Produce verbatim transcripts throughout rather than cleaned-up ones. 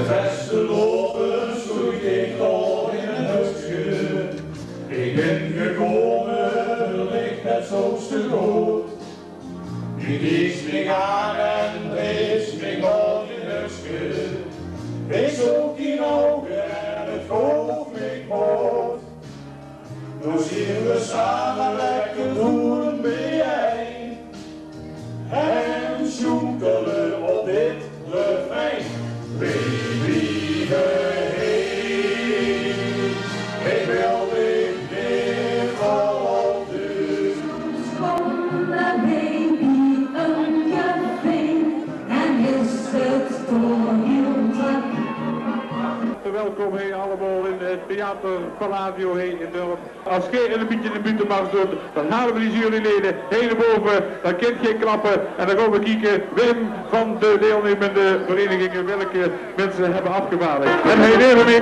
beste lopen stoeit ik nog in een huisje. Ik ben gekomen, ligt het zootste rood. Nu is mij aan en is mij nog in huisje. Ik zoek die ogen en het hoofd mij moord. Nu zien we samen lekker doen bijeen. En sjoekelen op dit refrein. Baby, heen. Ik wil dit weer op de Kom de baby een café en is het door heel druk. Welkom hey, allemaal in het Theater Palladio hey, in Dorp. Als geen een beetje de buitenmars doet, dan halen we die juryleden heen boven, dan kent geen klappen en dan gaan we kijken Wim van de deelnemende verenigingen welke mensen hebben afgevaardigd. En hij neemt me,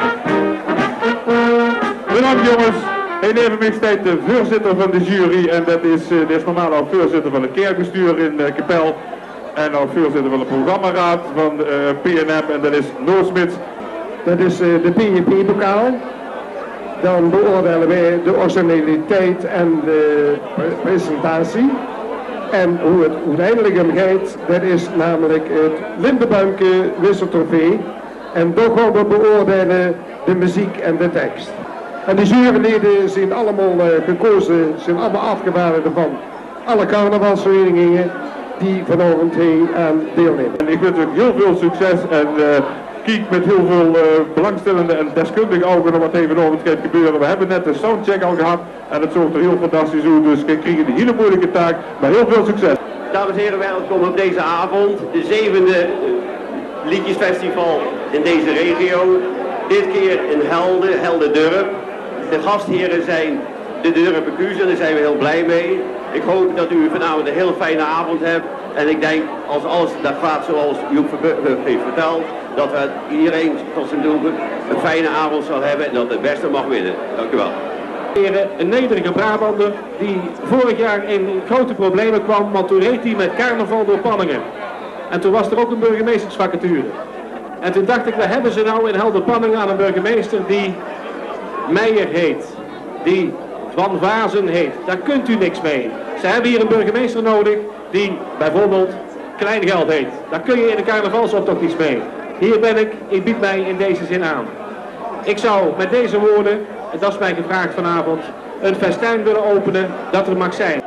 bedankt jongens, hij neemt me steeds de voorzitter van de jury en dat is, uh, dat is normaal ook voorzitter van het kerkbestuur in uh, Kapel en ook voorzitter van de programmaraad van uh, P N M en dat is Noor Smits. Dat is uh, de P N P-bokaal. Dan beoordelen wij de originaliteit en de pre presentatie. En hoe het uiteindelijk om gaat, dat is namelijk het Lindenbanken wisseltrofee. En dan gaan we beoordelen de muziek en de tekst. En de juryleden zijn allemaal uh, gekozen, zijn allemaal afgevaardigden van alle carnavalsverenigingen die vanavond hier aan deelnemen. En ik wens u heel veel succes en uh, kijk met heel veel uh, belangstellende en deskundige ogen naar wat er vanavond gaat gebeuren. We hebben net de soundcheck al gehad en het zorgt er heel fantastisch uit, dus we krijgen een hele moeilijke taak, maar heel veel succes. Dames en heren, welkom op deze avond, de zevende liedjesfestival in deze regio. Dit keer in Helden, Helden-Durp. De gastheren zijn de Durp Q en daar zijn we heel blij mee. Ik hoop dat u vanavond een heel fijne avond hebt en ik denk als alles dat gaat zoals Joep heeft verteld, dat we iedereen tot zijn doel een fijne avond zal hebben en dat de beste mag winnen. Dank u wel. Een nederige Brabander die vorig jaar in grote problemen kwam, want toen reed hij met carnaval door Panningen. En toen was er ook een burgemeestersvacature. En toen dacht ik, we hebben ze nou in Helder-Panningen aan een burgemeester die Meijer heet, die Van Vazen heet. Daar kunt u niks mee. Ze hebben hier een burgemeester nodig die bijvoorbeeld Kleingeld heet. Daar kun je in de carnavalsoptocht niets mee. Hier ben ik, ik bied mij in deze zin aan. Ik zou met deze woorden, en dat is mij gevraagd vanavond, een festijn willen openen dat er mag zijn.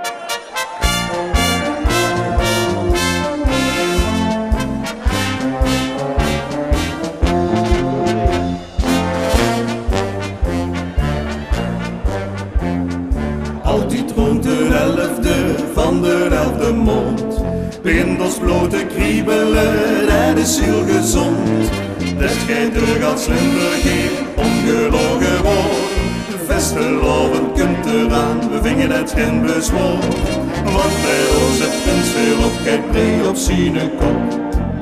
Altijd rond de elfde van de elfde mond. Pindels blote kriebelen, dat is heel gezond. Dat gij door gaat slimmer geen ongelogen woord. Vastelavond kunt eraan, we vingen het geen bezwoor. Want bij ons het prins veel op kijkt bree op zijn kop.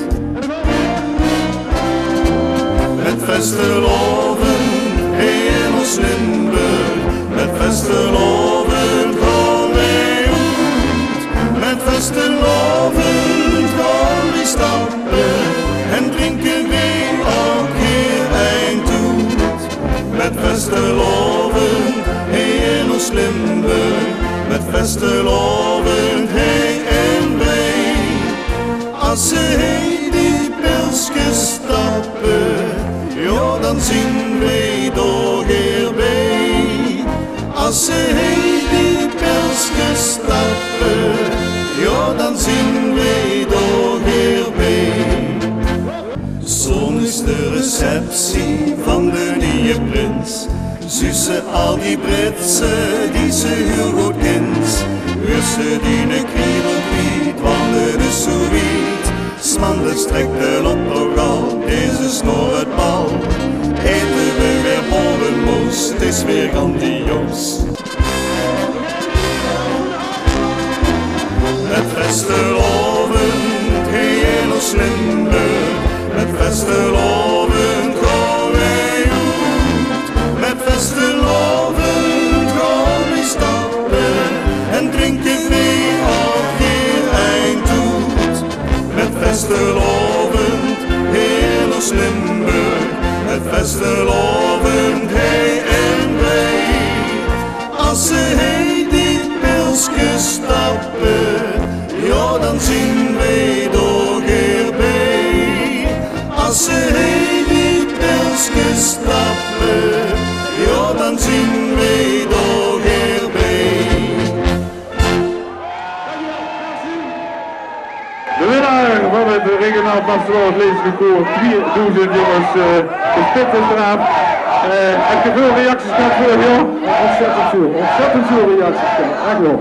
Met vastelavond, in ons Limburg. Met vastelavond gaan wij uit. Met vastelavond gaan wij stappen. En drinken wij ook hier eind uit. Met vastelavond, hey in ons Limburg. Met vastelavond, hey en wij. Als ze hey die pilsjes stappen, ja dan zien wij toch hierbij. Als ze hey die pilsjes stappen, ja dan zien wij toch hierbij. Zo'n is de receptie van de nieuwe prins. Zussen al die Britse die ze heel goed kent. Russen die ne kriebel kwiet, wandelen zo wiet. Smanders trekt de op nogal, deze snor het bal. Eten we weer bollenmoes, het is weer grandioos. Met vastelavond, hey in ons Limburg. Met vastelavond gaan wij uit. Met vastelavond gaan wij stappen. En drinken wij ook hier eind uit. Met vastelavond, hey in ons Limburg. met vastelovend heen en wij. Als ze heen dit pilsje stappen, ja dan zien wij toch erbij. Als ze heen dit pilsje stappen, ja dan zien wij toch erbij. De winnaar van het regionaal pastoraal levensconcours tweeduizend jongens, uh, de Spitterstraat. Uh, heb je veel reacties gehad vorig jaar? Ontzettend veel, ontzettend veel reacties gehad, echt wel.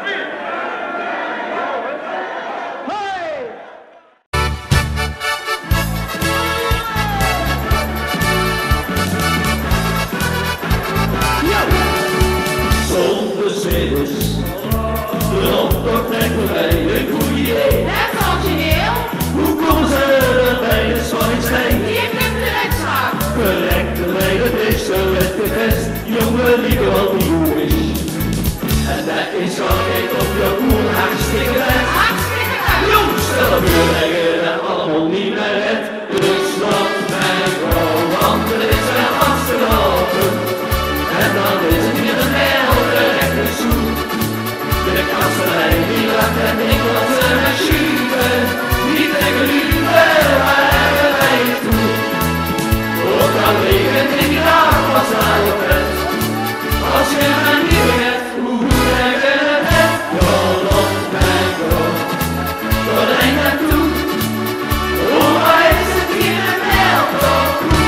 Zonder zinners, rondom trekken wij een goede idee. Het is origineel. Hoe komen ze erbij de Zwanningsteen? Hier komt de rechtszaak. Correcte reden is zo het gevest, jongen die gewoon niet goed is. En dat is al geen op je koel, hartstikke weg. Hartstikke uit. Jongens, stel op je leggen en allemaal niet meer het. Dus laat mij gewoon, want er is wel afgelopen. En dan is het weer een helder rechte zoek. De kasterij die lacht en ik laat ze maar schuiven. Die trekken nu wel waar wij het toe. Ook al regent in die dag was hij op het. Als je maar niet hebt, hoe leggen het het? Ja, op mijn god, tot eind naartoe. Hoe is het hier een helder?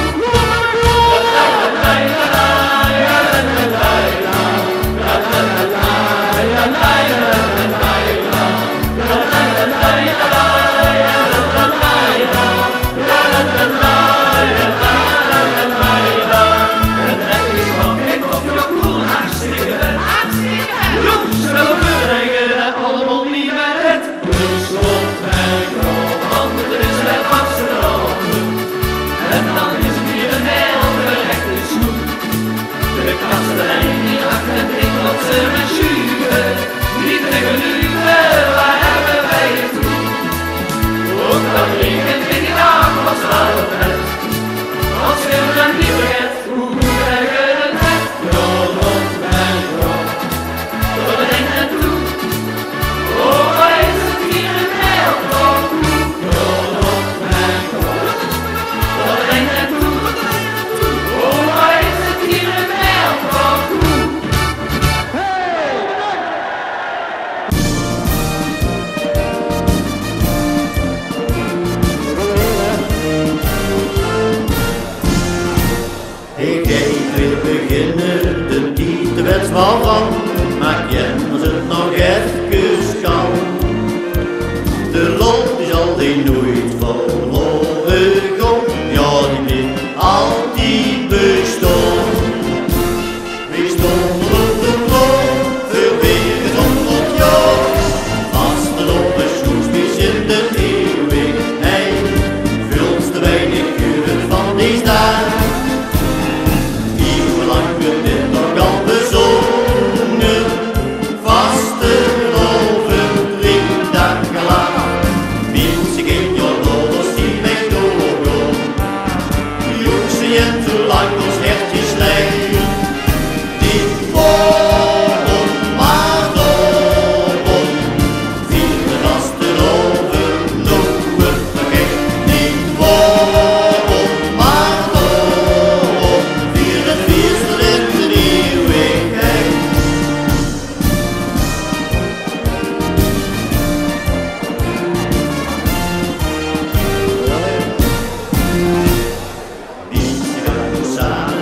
Maak je als het nog even kan. De lol is altijd nooit verloren gaan. Ja, die blijft altijd bestaan. We stonden op de grond, veel weer honderd jaar. Vastelopen schoesmies in de eeuwigheid. Veel te weinig uren van die dag. Eeuwenlang wordt dit nog al bezongen. Samen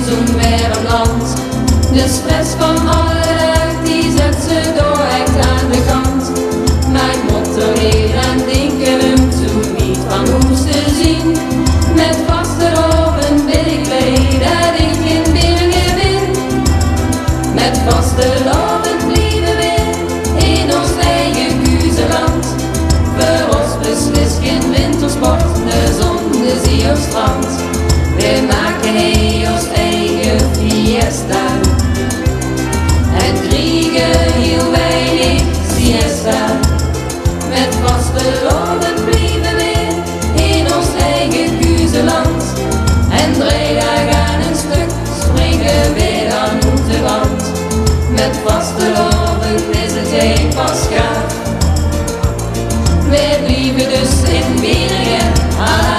zo'n warm land. De stress van alle dag, die zet ze door echt aan de kant. Mijn motto hier aan denken hem toe niet van hoe ze zien. Met vaste oven wil ik blij dat ik in Birgen ben. Met vaste oven blijven we in ons eigen kuzeland. Voor ons beslist geen wintersport, de zon, de zee of strand. We maken hier ons eigen fiesta en kriegen heel weinig siesta. Met vaste loven blijven we in ons eigen kuzeland. En drie dagen aan een stuk springen we dan op de wand. Met vaste loven is het een pas gaaf. We blijven dus in Birgen alaaf.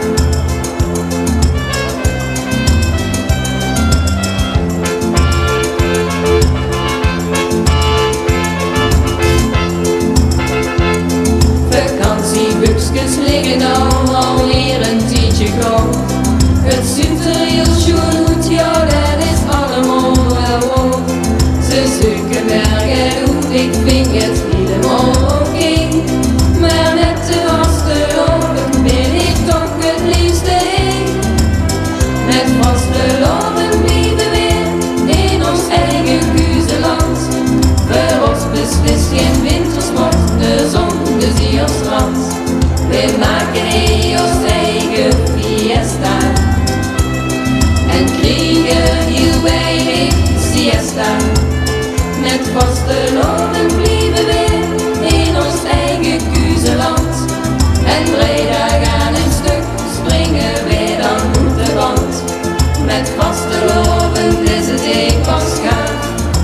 Vakantiebuksjes liggen al alweer een tijdje gauw. Het ziet er heel schoon uit, ja dat is allemaal wel wow. Ze zoeken bergen uit, ik vind het helemaal oké. Maar met de vaste loven ben ik toch het liefste heen. Met vaste loven blijven we in ons eigen kuzeland. Voor ons beslist geen wintersport, de zon, de zee of strand. We maken hier ons eigen fiesta en kriegen heel weinig siesta. Met vaste loven blijven we in ons eigen kuzeland. En drie dagen aan een stuk springen we dan op de wand. Met vaste loven is het een pas gaaf.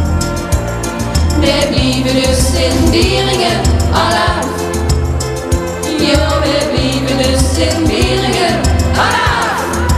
We blijven dus in Birgen alaaf. Ja, we blijven dus in Birgen alaaf.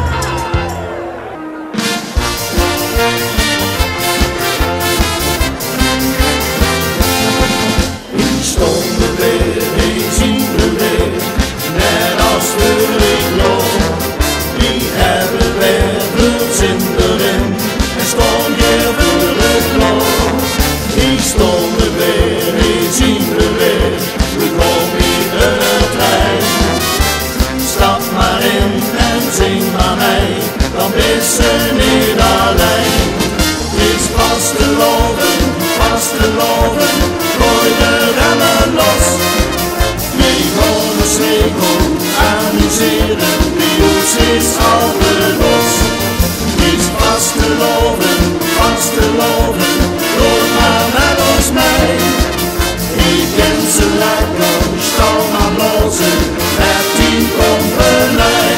Die stonden weer, die zien we weer, net als we ik nog. Die hebben weer veel zin erin en stonden weer voor het blok. Die stonden weer, die zien we weer, we komen iedere trein. Stap maar in en zing maar mee, dan is ze niet alleen. Is vast te loven, vast te loven, gooi de remmen los. We gaan een sneeuw amuseren, bij ons is altijd los. Is vast te loven, vast te loven, gooi maar met ons mee. Ik ken ze lekker, stal maar blozen, met die compagnie.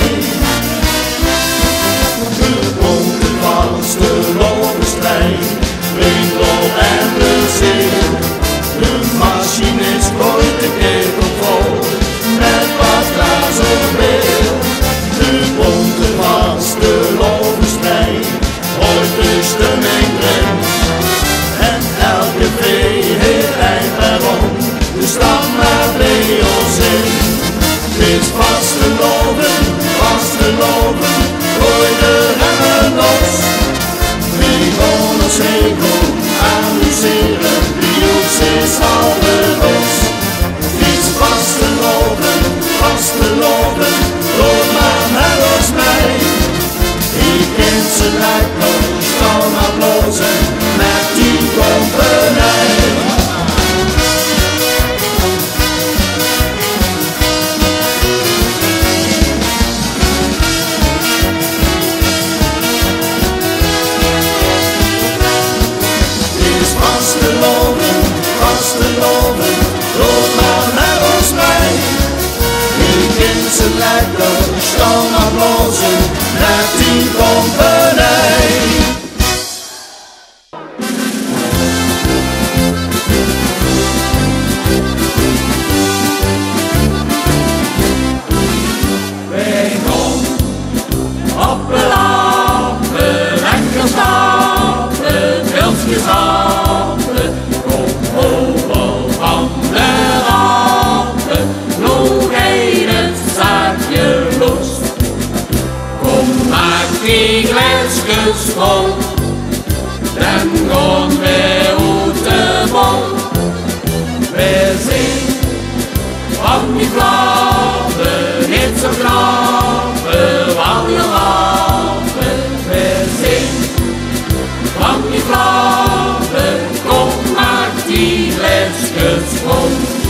De bonte vaste lovenstrein, winkel en plezier. De machinist gooit de ketel vol, met wat glazenbeer. De bonte vaste lovenstrein, hoort de stemming erin. En elke vee heeft eind waarom, dus stap maar bij ons in. Wees vast te loven, vast te loven, gooi de remmen los. We gaan ons hegel amuseren, bij ons is altijd los. Wees vast te loven, vast te loven, loop maar met ons mee. Ik ken ze lekker, stal maar blozen, met die compagnie. vol. Dan gaan we uit de bol. We zien van die vlaven niet zo graven, al je laven. We zien van die vlaven, kom maak die lesjes vol.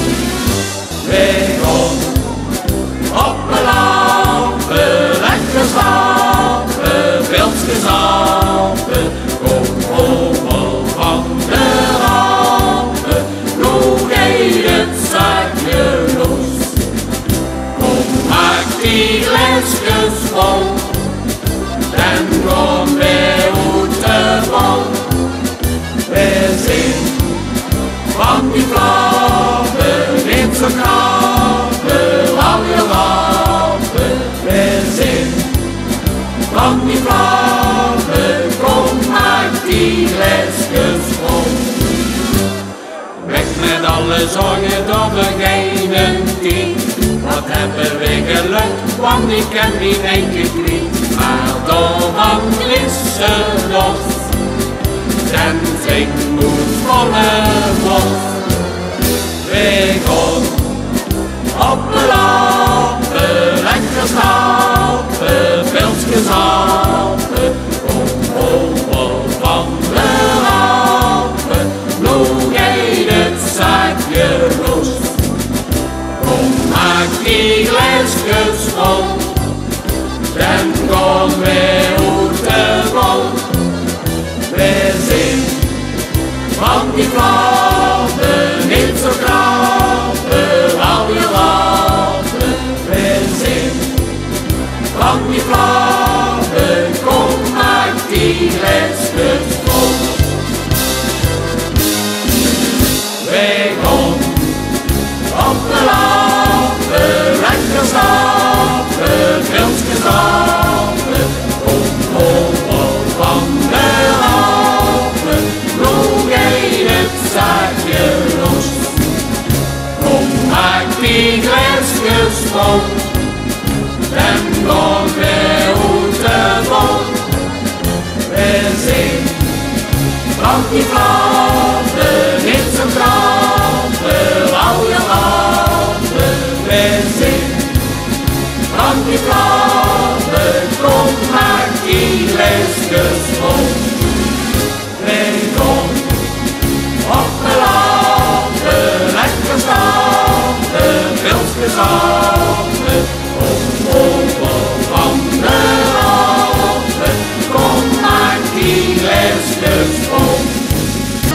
We gaan op de lampen, lekker slapen, viltjes apen, kom over van de rampen, nog eet het zakje los. Kom maak die lesjes vol, dan gaan we uit de bol. We zien van die vlaven niet zo graven, al je laven. We zien van die vlaven, kom maak die lesjes vol. Weg met alle zorgen, dat we geen tijd. Wat hebben we geluk, want ik ken die enkele niet. Maar door is ze los, dan zing moet volle bos. We gaan op de lampen, lekker slapen, viltjes apen, kom over van de rampen, nog eet het zakje los. Kom maak die lesjes vol, dan gaan we uit de bol. We zien van die vlaven niet zo graven, al je laven. We zien van die vlaven, kom maak die lesjes vol. We gaan op de lampen, lekker slapen, viltjes apen, kom over van de rampen, nog eet het zakje los. Kom maak die lesjes vol, dan gaan we uit de bol. We zien van die vlaven niet zo graven, al je laven. We zien van die vlaven, kom maak die lesjes vol. We gaan op de lampen, lekker slapen, viltjes apen, kom over van de rampen, kom maak die lesjes vol.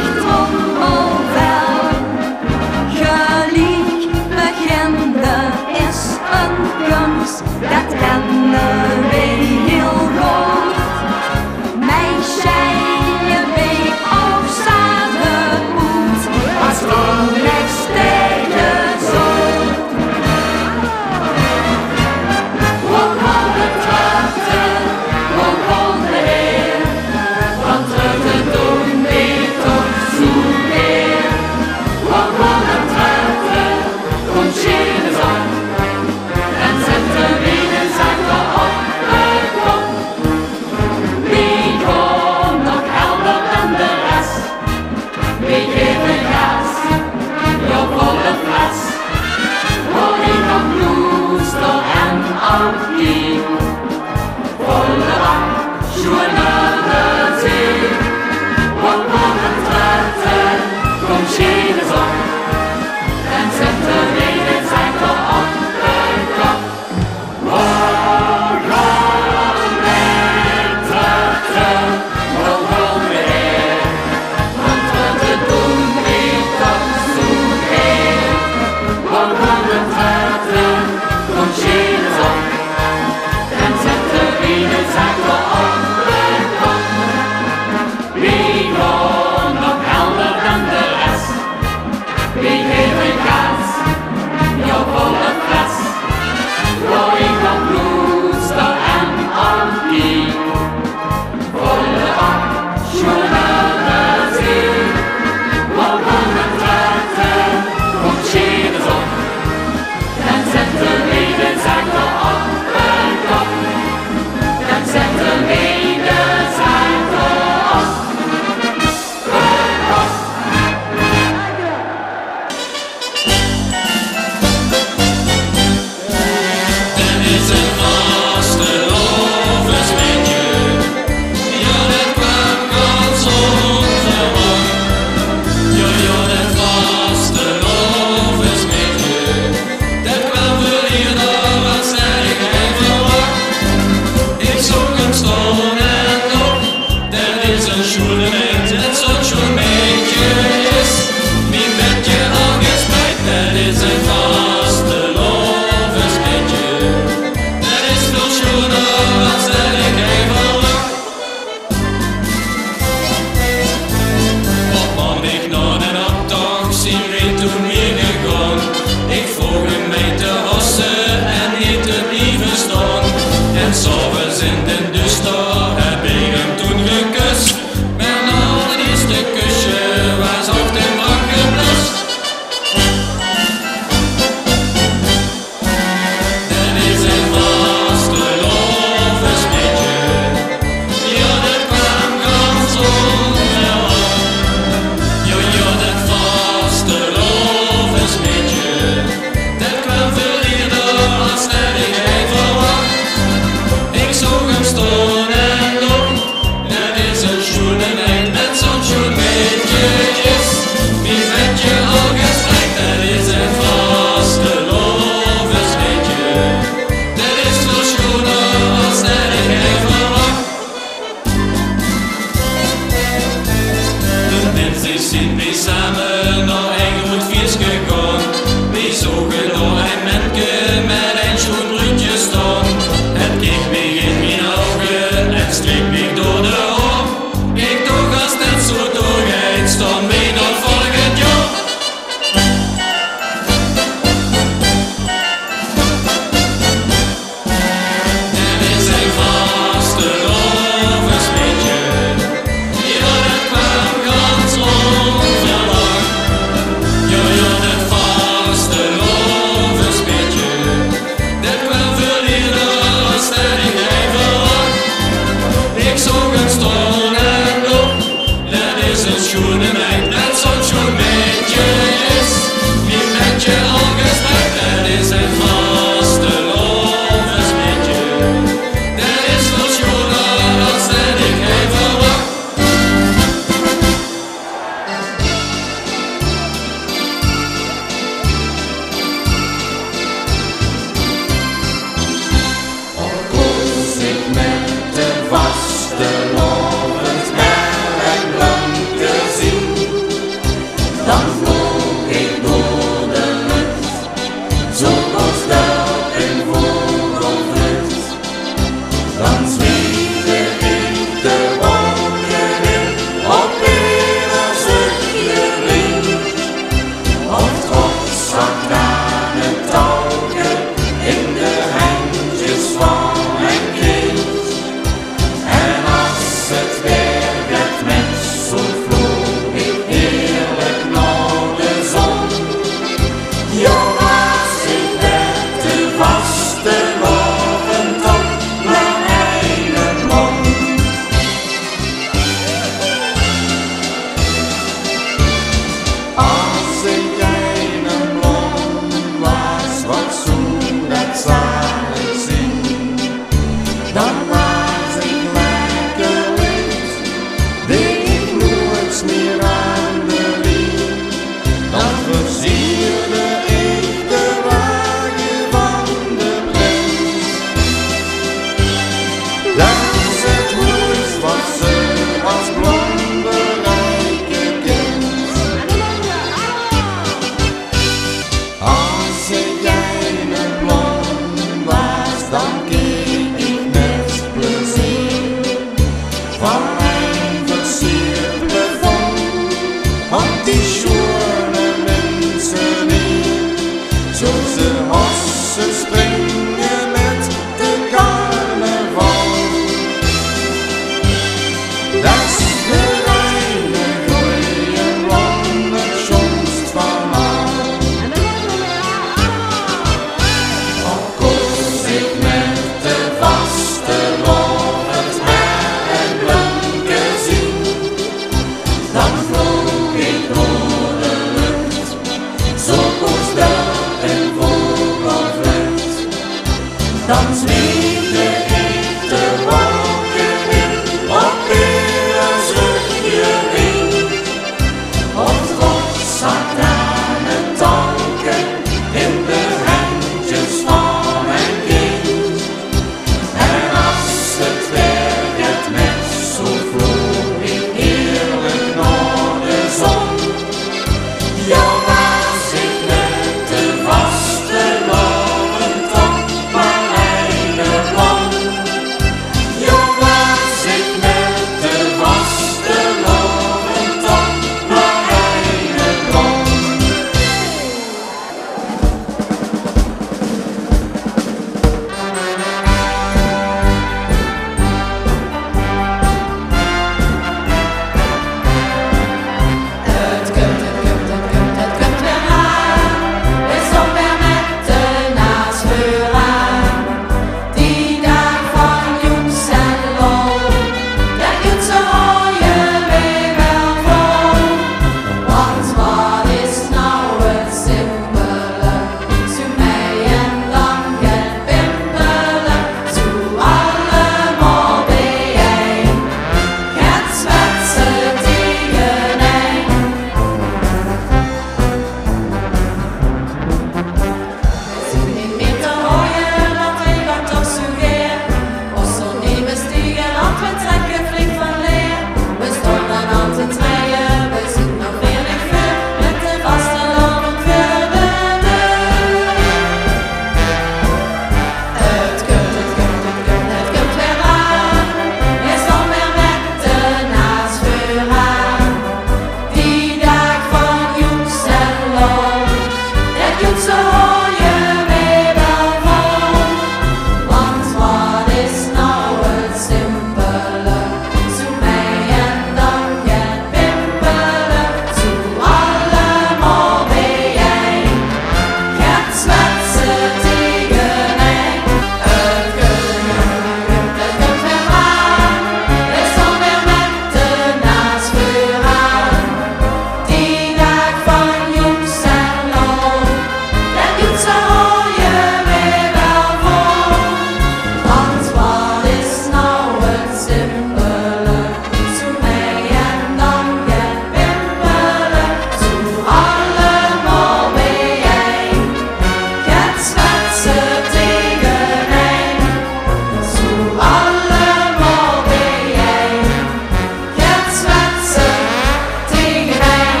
simpele, zo mij en dan gewimpelen, zo allemaal bijeen. Gaat zwetsen tegeneen, zo allemaal bijeen. Gaat zwetsen tegeneen.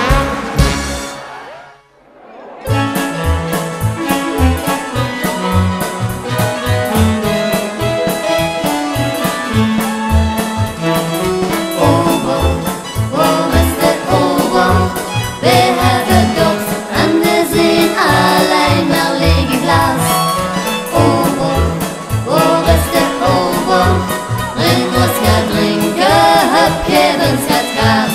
Ober, waar is de ober? We hebben dorst en we zien alleen maar lege glas. Ober, waar is de ober? Breng ons gaat drinken, hup, geef ons het gas.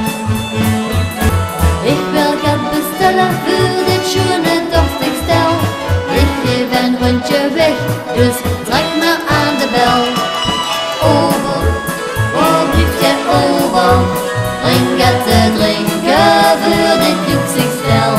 Ik wil gaan bestellen voor dit schöne dorstig stel. Ik geef een rondje weg, dus trek maar aan de bel. Ober, waar blijft je ober? Breng het te drinken voor dit joeksig stel.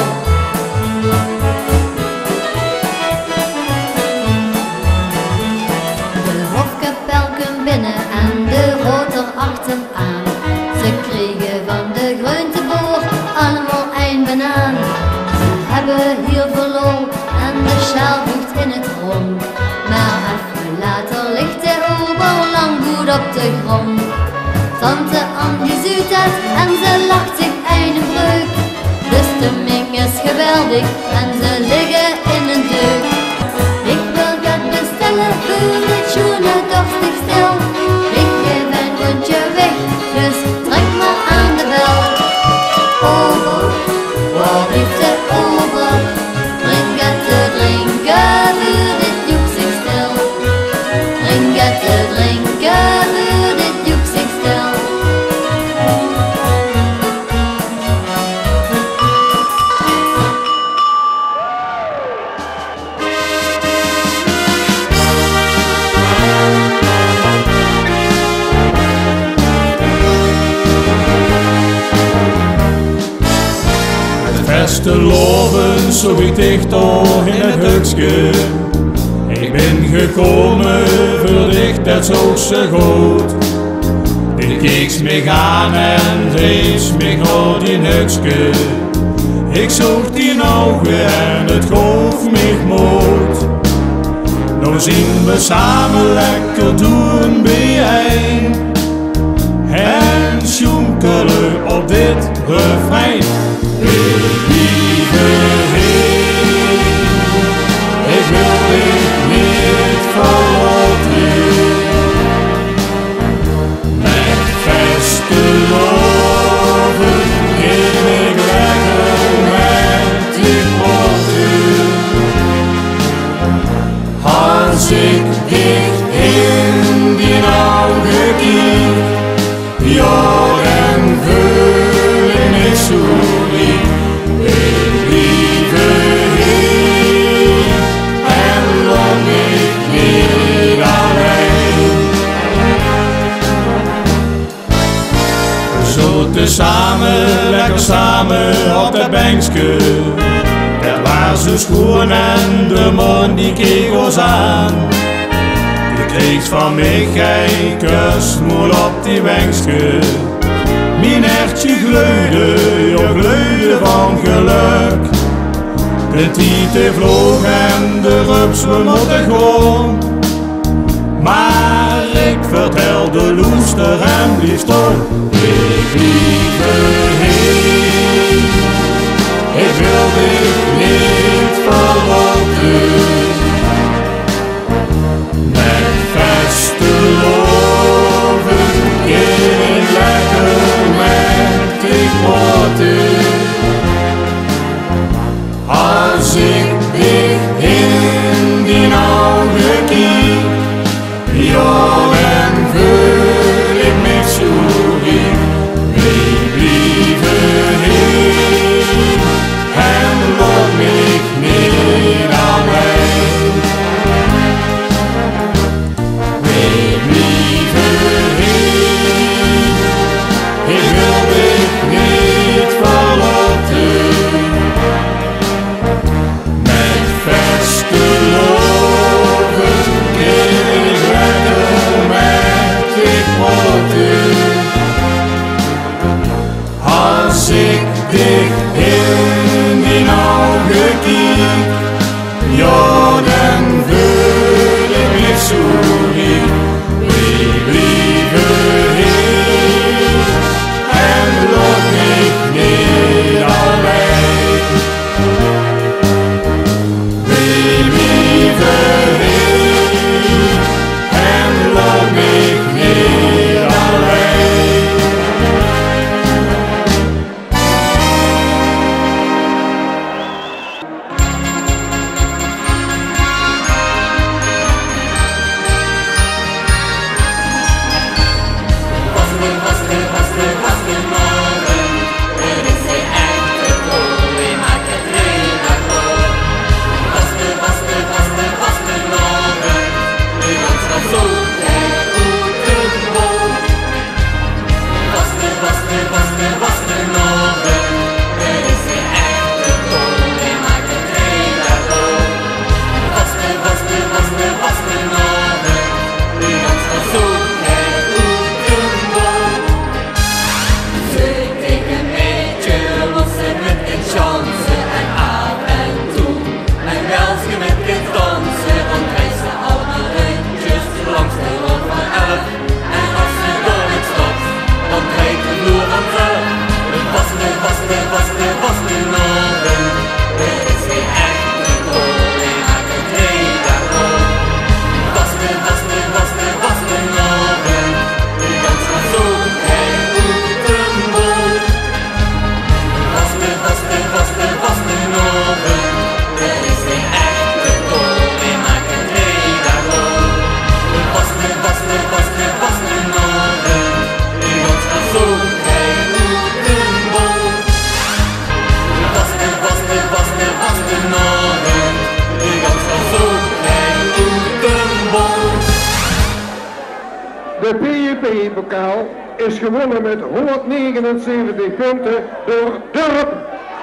De hofkapel komt binnen en de roter achteraan. Ze kregen van de groenteboer allemaal een banaan. Ze hebben heel veel lol en de sjaal voegt in het rond. Maar even later ligt de ober lang goed op de grond. Tante Ann die zuut het en ze lacht zich een breuk. De stemming is geweldig en ze liggen in een deuk. Ik wil gaan bestellen voor dit schöne dorstig stel. Ik geef een rondje weg, dus trek maar aan de bel. Ober, waar blijft de ober? Breng het te drinken voor dit joeksig stel. Breng het te drinken voor dit joeksig stel. Het beste loven zo ik dicht toch in het hutske. Ik ben gekomen voor dicht dat zo ze goed. Ik keek me aan en rees me naar die hutske. Ik zocht die ogen en het golf me moed. Nou zien we samen lekker doen bijeen. En sjoenkelen op dit refrein. Lieve Heer, ik wil dit niet verlaten. Met vaste loven geef ik lekker met die poten. Als ik dicht in die ogen kiek, ja, dan voel ik me zo lief. Lieve Heer, en laat ik niet alleen. Zo tezamen, lekker samen op dat bankje. Dat was zo schoon en de man die keek ons aan. Je kreeg van mij geen kus, moel op die bankje. Mijn hertje gleurde, ja gleurde van geluk. De tieten vloog en de rups we moeten gewoon. Maar ik vertelde loester en blief stil. Ik lieve Heer, ik wil dit niet verlaten. Met vaste loven keer ik lekker met die poten. Als ik dicht in die ogen kiek, ja, dan voel ik me zo lief. Baby, dicht in die ogen kiek, ja dan voel ik me zo lief. We blijven hier en laat mich niet alleen. We blijven hier en laat mich niet alleen. De P J P-bokaal is gewonnen met honderdnegenenzeventig punten door Durp.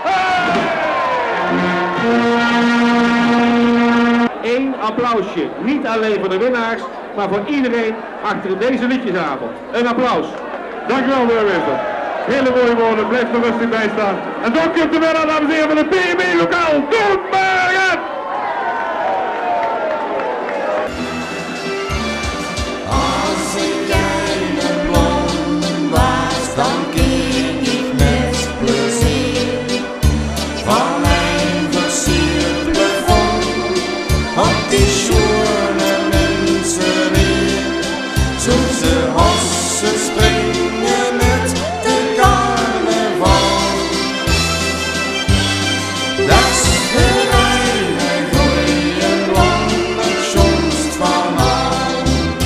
Eén applausje, niet alleen voor de winnaars, maar voor iedereen achter deze liedjesavond. Een applaus. Dankjewel, burgemeester. Hele mooie woorden, blijf er rustig bij staan. En dank u op de winnaar, dames en heren, van de P J P-bokaal, Dorpbergen! Als ik een blond was, dan keek ik met plezier van mijn versierd plafond op die schone mensen weer. Zo ze hossen springen met de carnaval. Dat is een hele goeie blond, het schoonst van al.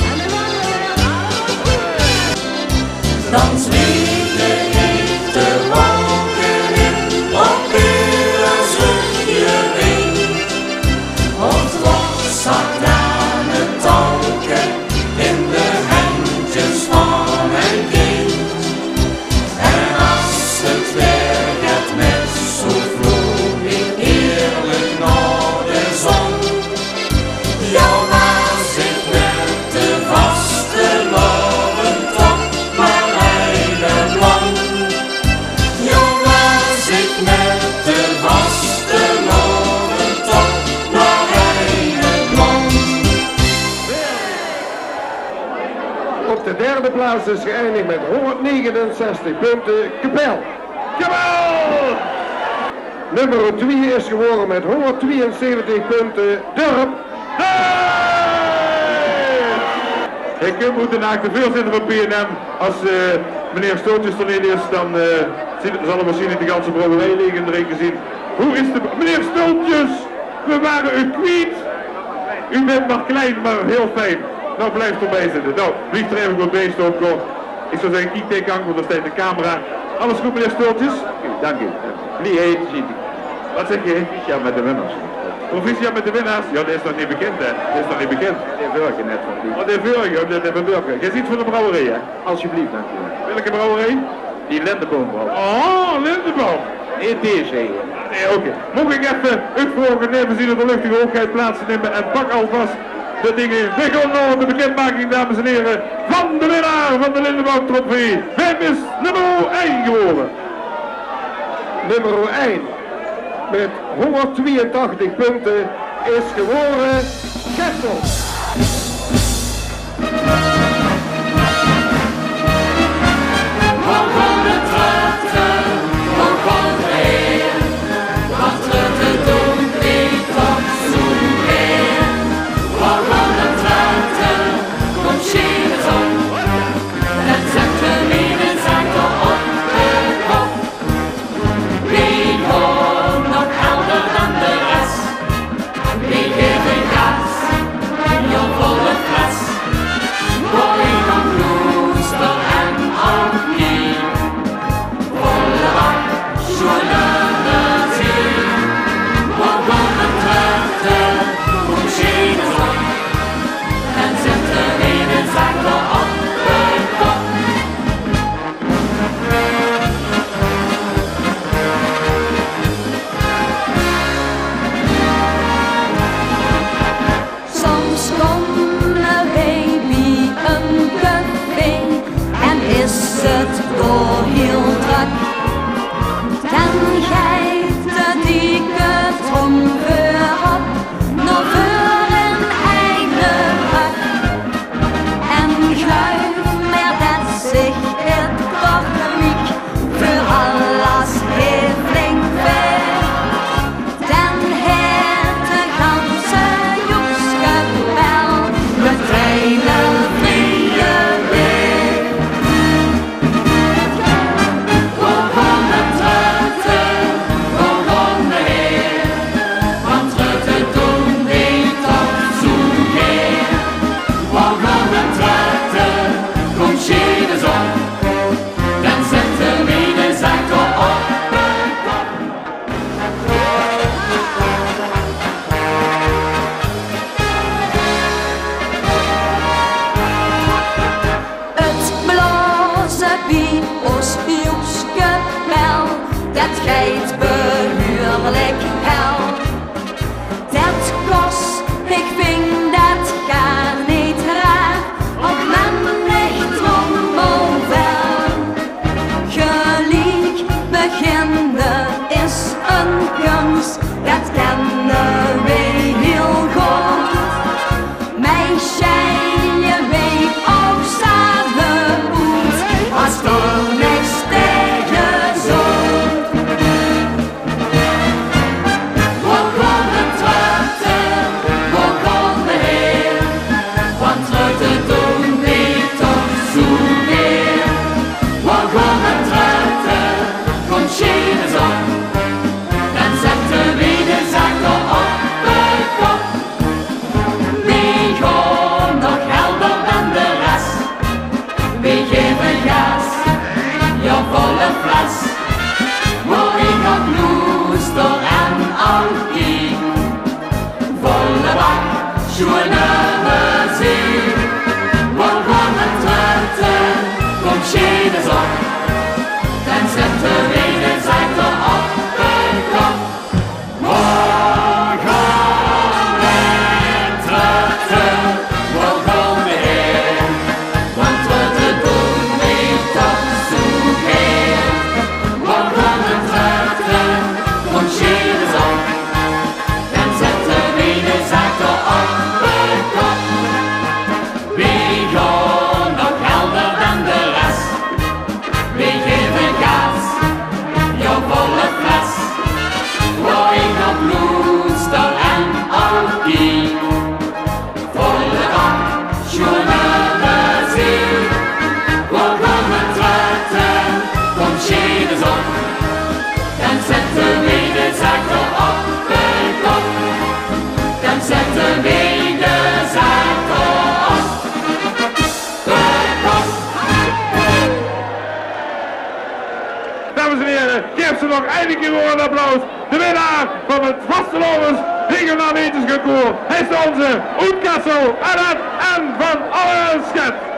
Dan zweefde ik te wolken in, op een zuchtje wind. Ons los zat aan het touwke in de handjes van een kind. En als het weer gaat met, zo vloog ik eerlijk naar de zon. Jou was ik met de vaste loven top, maar rijden blank. Jou was ik met de vaste loven top, maar rijden blank. Op de derde plaats is geëindigd met honderdnegenenzestig punten Kapel. Jawel! Nummer twee is geworden met honderdtweeënzeventig punten Durp. Hey! Ik moet naar de voorzitter van P en M. Als uh, meneer Stootjes er niet is, dan uh, zal er misschien de ganse brouwerij liggen erin gezien. Hoe is de... Meneer Stootjes, we waren u kwijt. U bent maar klein, maar heel fijn. Nou, blijf erbij zitten. Nou, blijf er even goed bij stoken. Ik zou zeggen, I T-gang, want daar staat de camera. Alles goed, meneer Stootjes? Dank u. Niet heet, ziet u. Wat zeg je? Proficiat met de winnaars. Proficiat met de winnaars? Ja, dat is nog niet bekend, hè? Dat is nog niet bekend. De vorige net van die. Oh, de vorige, de, de, de vorige. Jij ziet van de brouwerij, hè? Alsjeblieft, dank u. Welke brouwerij? Die Lindeboom. Oh, Lindeboom. E T C. Nee, oké. Okay. Moet ik even uitvragen, nemen zien dat de luchtige hoogheid plaatsnemen en pak alvast de dingen. We gaan naar de bekendmaking, dames en heren, van de winnaar van de Lindeboom Trofee. Wem is nummer één geworden? nummer één met honderdtweeëntachtig punten is geworden Kessel. Nog eindelijk een applaus. De winnaar van het Vastelovens regionaal etensconcours is onze Oet Kessel en het en van alle Schet.